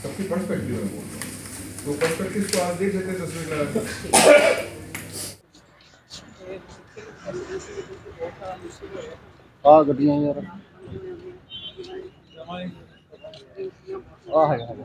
सबकी पर्सपेक्टिव है वो, तो पर्सपेक्टिव को आज देख लेते हैं तस्वीर लगा हाँ गड्डियाँ यार हाँ है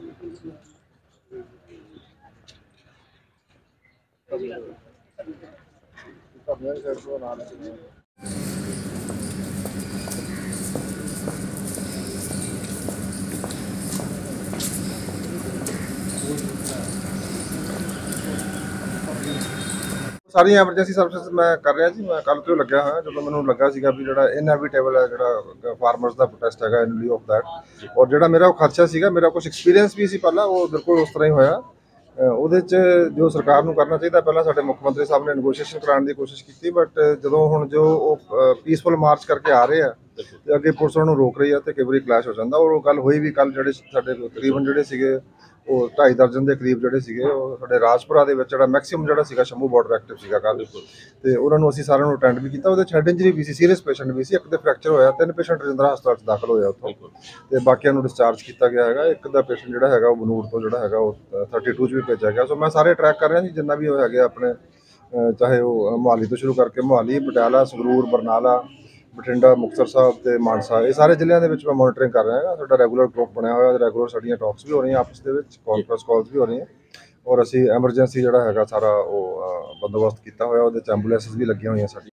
ਸਾਰੀਆਂ ਐਮਰਜੈਂਸੀ ਸਰਵਿਸਿਜ਼ ਮੈਂ ਕਰ ਰਿਹਾ ਜੀ। ਮੈਂ ਕੱਲ੍ਹ ਤੋਂ ਲੱਗਿਆ ਹੋਇਆ ਜਦੋਂ ਮੈਨੂੰ ਲੱਗਾ ਸੀਗਾ ਵੀ ਜਿਹੜਾ ਇਨਐਵੀਟੇਬਲ ਹੈ ਜਿਹੜਾ ਫਾਰਮਰਸ ਦਾ ਪ੍ਰੋਟੈਸਟ ਹੈਗਾ ਇਨ ਲਿeu ਆਫ ਦੈਟ, ਔਰ ਜਿਹੜਾ ਮੇਰਾ ਉਹ ਖਰਚਾ ਸੀਗਾ, ਮੇਰਾ ਕੁਝ ਐਕਸਪੀਰੀਅੰਸ ਵੀ ਸੀ ਪਹਿਲਾਂ, ਉਹ ਬਿਲਕੁਲ ਉਸ ਤਰ੍ਹਾਂ ਹੀ ਹੋਇਆ। ਉਹਦੇ 'ਚ ਜੋ ਸਰਕਾਰ ਨੂੰ ਕਰਨਾ ਚਾਹੀਦਾ, ਪਹਿਲਾਂ ਸਾਡੇ ਮੁੱਖ ਮੰਤਰੀ ਸਾਹਿਬ ਨੇ ਨੈਗੋਸ਼ੀਏਸ਼ਨ ਕਰਾਉਣ ਦੀ ਕੋਸ਼ਿਸ਼ ਕੀਤੀ, ਬਟ ਜਦੋਂ ਹੁਣ ਜੋ ਉਹ ਪੀਸਫੁਲ ਮਾਰਚ ਕਰਕੇ ਆ ਰਹੇ ਆ ਤੇ ਅੱਗੇ ਪੁਲਿਸ ਉਹਨਾਂ ਨੂੰ ਰੋਕ ਰਹੀ ਆ ਤੇ ਕਈ ਵਾਰੀ ਕਲੈਸ਼ ਹੋ ਜਾਂਦਾ। ਔਰ ਉਹ ਗੱਲ ਹੋਈ ਵੀ ਕੱਲ੍ਹ ਜਿਹੜੇ ਸਾਡੇ ਤਕਰੀਬਨ ਜਿਹੜੇ ਸੀਗੇ ਉਹ 2.5 ਦਰਜਨ ਦੇ ਕਰੀਬ ਜਿਹੜੇ ਸੀਗੇ ਉਹ ਸਾਡੇ ਰਾਜਪੁਰਾ ਦੇ ਵਿੱਚ ਜਿਹੜਾ ਮੈਕਸਿਮਮ ਜਿਹੜਾ ਸੀਗਾ ਸ਼ੰਭੂ ਬਾਰਡਰ ਐਕਟਿਵ ਸੀਗਾ ਕੱਲ੍ਹ, ਤੇ ਉਹਨਾਂ ਨੂੰ ਅਸੀਂ ਸਾਰਿਆਂ ਨੂੰ ਅਟੈਂਡ ਵੀ ਕੀਤਾ। ਉਹਦੇ 'ਚ ਹੈਡ ਇੰਜਰੀ ਵੀ ਸੀ, ਸੀਰੀਅਸ ਪੇਸ਼ੈਂਟ ਵੀ ਸੀ, ਇੱਕ ਦੇ ਫ੍ਰੈਕਚਰ ਹੋਇਆ, 3 ਪੇਸ਼ੈਂਟ ਰਜਿੰਦਰਾ ਹਸਪਤਾਲ 'ਚ ਦਾਖਲ ਹੋਇਆ ਉੱਥੋਂ, ਤੇ ਬਾਕੀਆਂ ਨੂੰ ਡਿਸਚਾਰਜ ਕੀਤਾ ਗਿਆ ਹੈਗਾ। ਇੱਕ ਦਾ ਪੇਸ਼ੈਂਟ ਜਿਹੜਾ ਹੈਗਾ ਉਹ ਬਨੂੜ ਤੋਂ ਜਿਹੜਾ ਹੈਗਾ ਉਹ 32 'ਚ ਵੀ ਭੇਜਿਆ ਗਿਆ। ਸੋ ਮੈਂ ਸਾਰੇ ਟਰੈਕ ਕਰ ਰਿਹਾ ਜੀ, ਜਿੰਨਾ ਵੀ ਉਹ ਹੈਗੇ ਆਪਣੇ, ਚਾਹੇ ਉਹ ਮੋਹਾਲੀ ਤੋਂ ਸ਼ੁਰੂ ਕਰਕੇ ਮੋਹਾਲੀ, ਪਟਿਆਲਾ, ਸੰਗਰੂਰ, ਬਰਨਾਲਾ, ਬਠਿੰਡਾ, ਮੁਕਤਸਰ ਸਾਹਿਬ ਤੇ ਮਾਨਸਾ, ਇਹ ਸਾਰੇ ਜ਼ਿਲ੍ਹਿਆਂ ਦੇ ਵਿੱਚ ਮੈਂ ਮੋਨੀਟਰਿੰਗ ਕਰ ਰਿਹਾ ਹਾਂ। ਸਾਡਾ ਰੈਗੂਲਰ ਗਰੁੱਪ ਬਣਿਆ ਹੋਇਆ, ਰੈਗੂਲਰ ਸਾਡੀਆਂ ਟਾਕਸ ਵੀ ਹੋ ਰਹੀਆਂ ਆਪਸ ਦੇ ਵਿੱਚ, ਕਾਨਫਰੰਸ ਕਾਲਸ ਵੀ ਹੋ ਰਹੀਆਂ, ਔਰ ਅਸੀਂ ਐਮਰਜੈਂਸੀ ਜਿਹੜਾ ਹੈਗਾ ਸਾਰਾ ਉਹ ਬੰਦੋਬਸਤ ਕੀਤਾ ਹੋਇਆ। ਉਹਦੇ 'ਚ ਐਂਬੂਲੈਂਸਿਸ ਵੀ ਲੱਗੀਆਂ ਹੋਈਆਂ ਸਾਡੀ।